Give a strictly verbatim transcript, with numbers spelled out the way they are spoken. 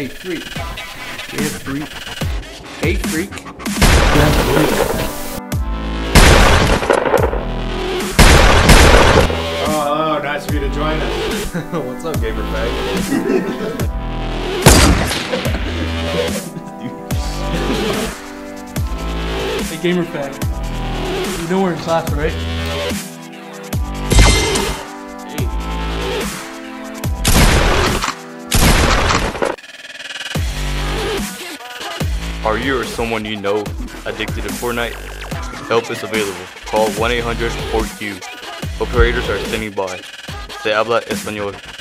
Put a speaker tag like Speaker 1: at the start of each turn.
Speaker 1: Hey, freak.
Speaker 2: Yeah, freak.
Speaker 1: Hey, freak.
Speaker 2: Yeah, freak.
Speaker 3: Oh, hello, nice of you to join us.
Speaker 1: What's up, gamer bag?
Speaker 2: Hey, gamer fag. You know we're in class, right?
Speaker 4: Are you or someone you know addicted to Fortnite? Help is available. Call one eight hundred four Q. Operators are standing by. Se habla español.